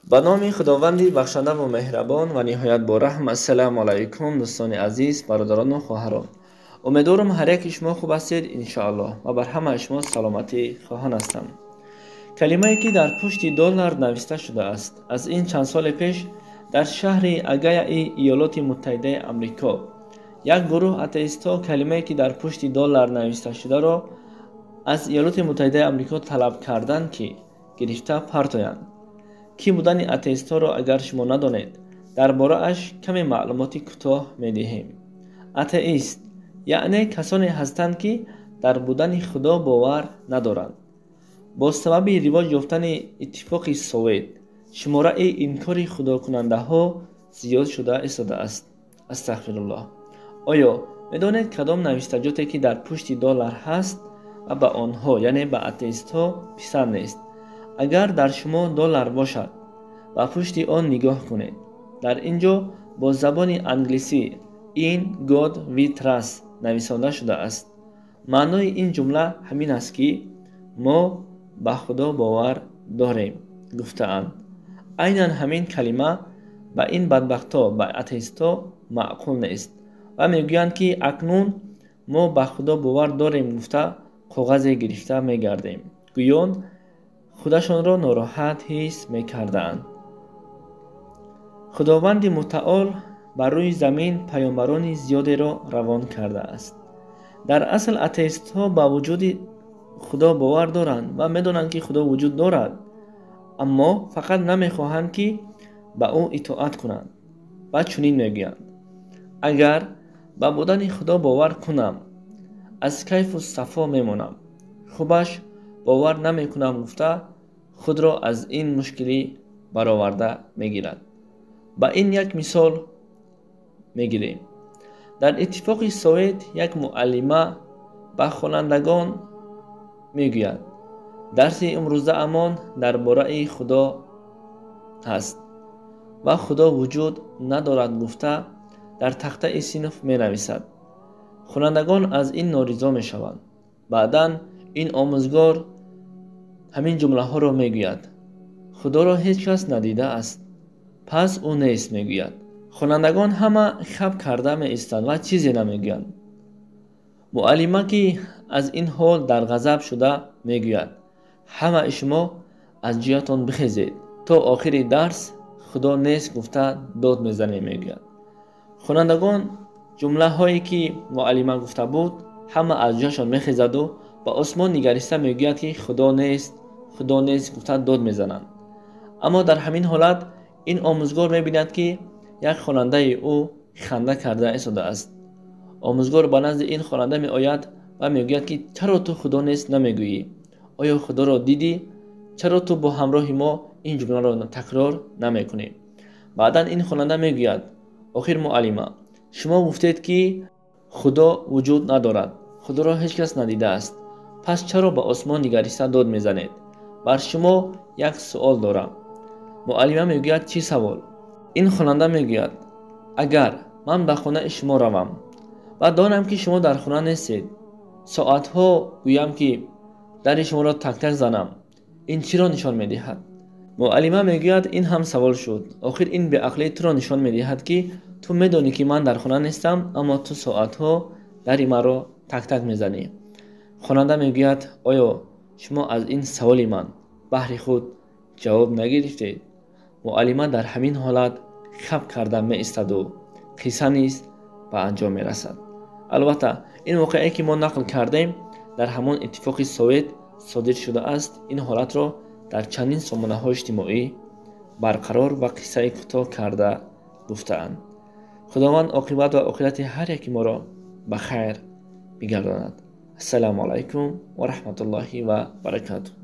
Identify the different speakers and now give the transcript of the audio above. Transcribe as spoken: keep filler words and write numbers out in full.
Speaker 1: با نام خداوند بخشنده و مهربان و نهایت با رحم. السلام علیکم دوستان عزیز، برادران و خواهران. امیدوارم هر یک شما خوب هستید ان شاء الله و بر همه شما سلامتی خواهان هستم. کلمه‌ای که در پشت دلار نوشته شده است از این چند سال پیش در شهر اگای ایالات متحده آمریکا یک گروه آتئیست‌ها کلمه‌ای که در پشت دلار نوشته شده را از ایالات متحده آمریکا طلب کردند که گرفته پرتایند. کی بودن آتئیست‌ها را اگر شما ندانید درباره اش کمی معلومات کوتاه می‌دهیم. آتئیست یعنی کسانی هستند که در بودن خدا باور ندارند. با سبب رواج یافتن اتفاق سوویت شماره انکار خدا کننده ها زیاد شده ایستاده است. استغفرالله. آیا میدانید کدام نوشتجاتی که در پشت دلار هست و به آنها یعنی به آتئیست ها پسند نیست؟ اگر در شما دلار باشد و پشت آن نگاه کنید، در اینجا با زبان انگلیسی این God we trust نویسنده شده است. معنای این جمله همین است که ما به خدا باور داریم گفته‌اند. عیناً همین کلمه به این بدبختا به آتئیستا معقول نیست و میگویند که اکنون ما به خدا باور داریم گفته کاغذ گرفته میگردیم. گویان خودشان را ناراحت حس میکردند. خداوند متعال بر روی زمین پیامبران زیادی را روان کرده است. در اصل آتئیست ها با وجود خدا باور دارند و میدانند که خدا وجود دارد، اما فقط نمیخواهند که به او اطاعت کنند و چنین میگویند: اگر به بودن خدا باور کنم از کیف و صفا میمانم، خوبش باور نمیکنم گفته خود را از این مشکلی برآورده میگیرد. با این یک مثال میگیریم. در اتفاق سوویت یک معلمه به خوانندگان میگوید درس امروزه امان درباره خدا هست و خدا وجود ندارد گفته در تخته صنف می نویسد. خوانندگان از این نارضا می شوند. بعداً این آموزگار همین جمله ها را میگوید: خدا را هیچ کس ندیده است، پس او نیست. میگوید. خوانندگان همه خب کرده می ایستند و چیزی نمیگویند. معلمه که از این حال در غضب شده میگوید: همه شما از جایتان بخیزید، تا آخر درس خدا نیست گفته داد میزنه. میگوید. خوانندگان جمله هایی که معلمه گفته بود همه از جایشان میخیزد و با آسمان نگریسته میگوید که خدا نیست خدا نیست گفته داد میزنند. اما در همین حالت این آموزگار میبیند که یک خواننده او خنده کرده ایستاده است. آموزگار به نزد این خواننده می آید و میگوید که چرا تو خدا نیست نمیگویی؟ آیا خدا را دیدی؟ چرا تو با همراه ما این جمله را تکرار نمیکنی؟ بعدا این خواننده میگوید: آخر معلمه، شما گفتید که خدا وجود ندارد، خدا را هیچ کس ندیده است، پس چرا به آسمان نگریسته داد میزنید؟ بر شما یک سوال دارم. معلمه میگوید: چی سوال؟ این خواننده میگوید: اگر من به خانه شما روم و دانم که شما در خانه نیستید، ساعتها گویم که در شما را تک تک زنم، این چی را نشان میدهد؟ معلمه میگوید: این هم سوال شد. آخر این به عقلی تو را نشان میدهد که تو میدانی که من در خانه نیستم، اما تو ساعتها در مرا تک تک میزنی. خواننده میگوید: آیا شما از این سوال من بهر خود جواب نگرفتید؟ معلمه در همین حالت خب کرده می ایستد و قصه نیز به انجام می رسد. البته این واقعی که ما نقل کردیم در همان اتفاق سوویت صادر شده است. این حالت را در چندین سامانه های اجتماعی برقرار و قصه کوتاه کرده گفته‌اند. خداوند عاقبت و آخرت هر یک ما را به خیر بگرداند. السلام علیکم و رحمت الله و برکاته.